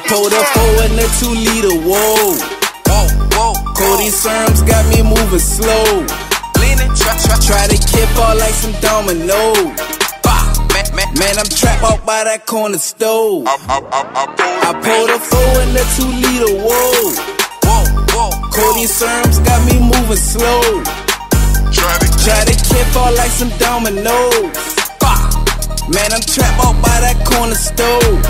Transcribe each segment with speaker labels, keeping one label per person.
Speaker 1: Pulled a 4 in a 2-liter, whoa. Codeine serums got me moving slow. Try to kip all like some dominoes. Man, I'm trapped out by that corner stove. I pulled a 4 in a 2-liter, whoa. Codeine serums got me moving slow. Try to kip all like some dominoes. Man, I'm trapped out by that corner stove.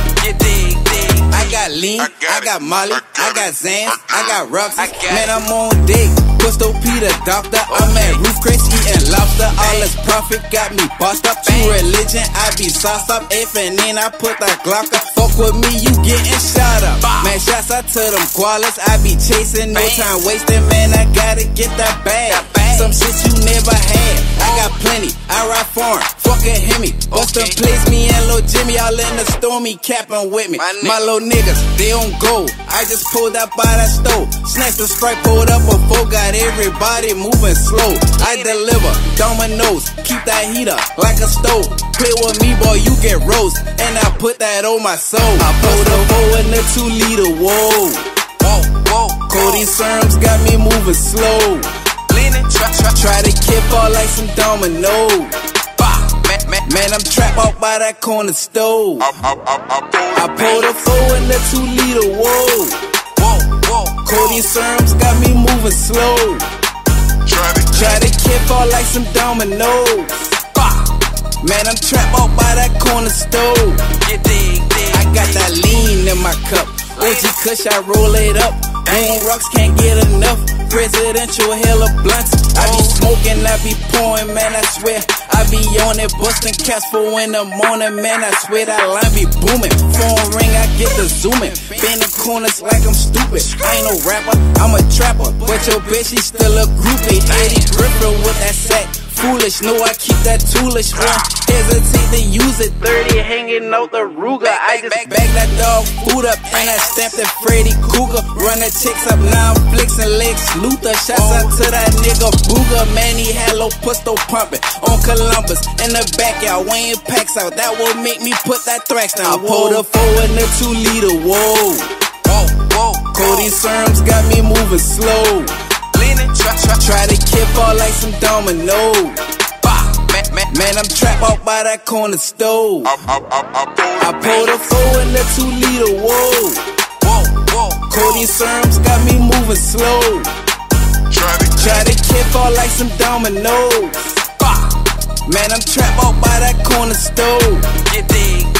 Speaker 1: I got lean, I got Molly, I got Zans, I got Roxy. Man, I'm on dick. Pistol Peter, doctor. I'm at Roof Chris eating lobster. All this profit got me bossed up. True religion, I be sauced up. If and then I put that Glock up. Fuck with me, you getting shot up. Man, shouts out to them koalas. I be chasing, no time wasting. Man, I gotta get that bag. Some shit you never had. I got plenty, I ride foreign. Fucking hit me. Busta plays me and Lil Jimmy all in the stormy capping with me. My little niggas, they on go. I just pulled up by that stove. Snatched the Sprite, pulled up a 4. Got everybody moving slow. I deliver dominoes. Keep that heat up like a stove. Play with me, boy, you get roast. And I put that on my soul. I pulled a 4 in a 2-liter, whoa. Codeine serums got me moving slow. Try to kip all like some dominoes. Man, I'm trapped out by that corner stove. I pulled a 4 in a 2-liter, whoa. Codeine serums got me moving slow. Try to kip all like some dominoes. Man, I'm trapped out by that corner stove. I got that lean in my cup. OG Kush, I roll it up. On rocks, can't get enough. Presidential hella blunts. I be smoking, I be pouring, man, I swear. I be on it, busting cats for in the morning, man, I swear that line be booming. Phone ring, I get the zooming. Bend the corners like I'm stupid. I ain't no rapper, I'm a trapper. But your bitch, she still a groupie. Eddie Griffin with that sack. Foolish, no, I keep that toolish one. Hesitate to use it. 30 hanging out the Ruger. I just bag that dog food up and I stamped at Freddy Cougar. Run the chicks up, now I'm flexing legs. Luther, shouts out to that nigga Booger. Man, he had low pistol pumping on Columbus in the backyard, weighing packs out. That will make me put that thrax down. I pulled a 4 in a 2-liter, whoa. Codeine serums got me moving slow. Try to kip all like some dominoes. Man, I'm trapped out by that corner stove. I pulled a 4 in a 2-liter, whoa. Codeine serums got me moving slow. Try to kip all like some dominoes. Man, I'm trapped out by that corner stove.